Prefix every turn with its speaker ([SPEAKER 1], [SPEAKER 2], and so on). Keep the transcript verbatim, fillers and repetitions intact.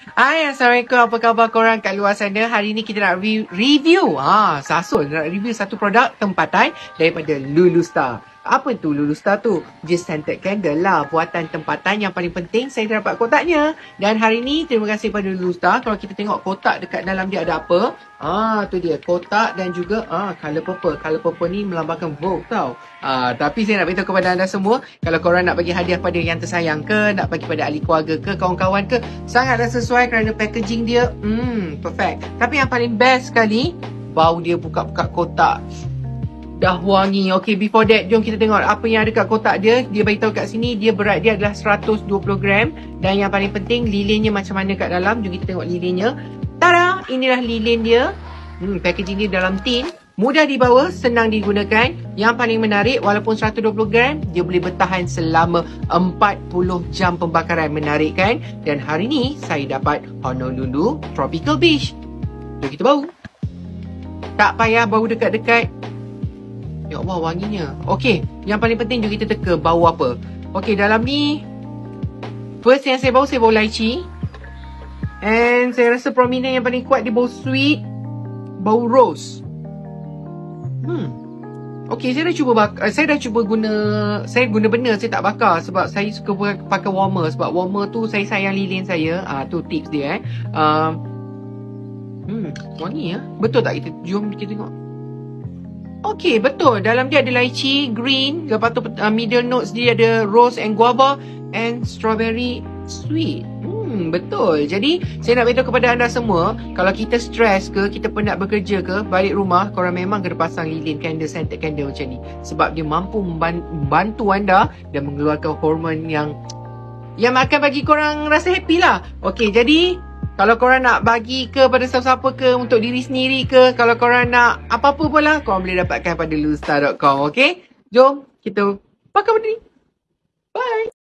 [SPEAKER 1] Hai, Assalamualaikum. Apa khabar korang kat luar sana? Hari ni kita nak review, review. Ha, sasul nak review satu produk tempatan daripada Lulu Star. Apa tu Lulu Star tu? Dia scented candle lah. Buatan tempatan yang paling penting saya dapat kotaknya. Dan hari ni terima kasih pada Lulu Star. Kalau kita tengok kotak dekat dalam dia ada apa? Ah, tu dia kotak dan juga ah color purple. Color purple ni melambangkan Vogue tau. Ah, tapi saya nak beritahu kepada anda semua, kalau korang nak bagi hadiah pada yang tersayang ke, nak bagi pada ahli keluarga ke, kawan-kawan ke, sangatlah sesuai kerana packaging dia hmm perfect. Tapi yang paling best sekali, bau dia buka-buka kotak dah wangi. Okay, before that, jom kita tengok apa yang ada kat kotak dia. Dia beritahu kat sini, dia berat dia adalah seratus dua puluh gram. Dan yang paling penting, lilinnya macam mana kat dalam. Jom kita tengok lilinnya. Tada! Inilah lilin dia. Hmm, packaging dia dalam tin. Mudah dibawa, senang digunakan. Yang paling menarik, walaupun seratus dua puluh gram, dia boleh bertahan selama empat puluh jam pembakaran. Menarik kan? Dan hari ni, saya dapat Honolulu Tropical Beach. Jom kita bau. Tak payah bau dekat-dekat. Ya Allah, wanginya. Okey, yang paling penting juga kita teka bau apa. Okey, dalam ni first yang saya bau, saya bau lychee. And saya rasa prominent yang paling kuat dia bau sweet, bau rose. Hmm. Okey, saya dah cuba bakar, saya dah cuba guna, saya guna benar, saya tak bakar sebab saya suka pakai warmer. Sebab warmer tu saya sayang lilin saya. Ah, tu tips dia eh. Um, hmm, wangi ya. Betul tak kita? Jom kita tengok. Okey, betul. Dalam dia ada lychee, green. Lepas tu uh, middle notes dia ada rose and guava and strawberry sweet. Hmm, betul. Jadi, saya nak beritahu kepada anda semua, kalau kita stres ke, kita penat bekerja ke, balik rumah, korang memang kena pasang lilin candle, scented candle macam ni. Sebab dia mampu membantu anda dan mengeluarkan hormon yang yang akan bagi korang rasa happy lah. Okey, jadi kalau korang nak bagi ke pada siapa-siapa ke, untuk diri sendiri ke, kalau korang nak apa-apa pun lah, korang boleh dapatkan pada lulu star dot com. Okay? Jom kita pakai benda ni. Bye!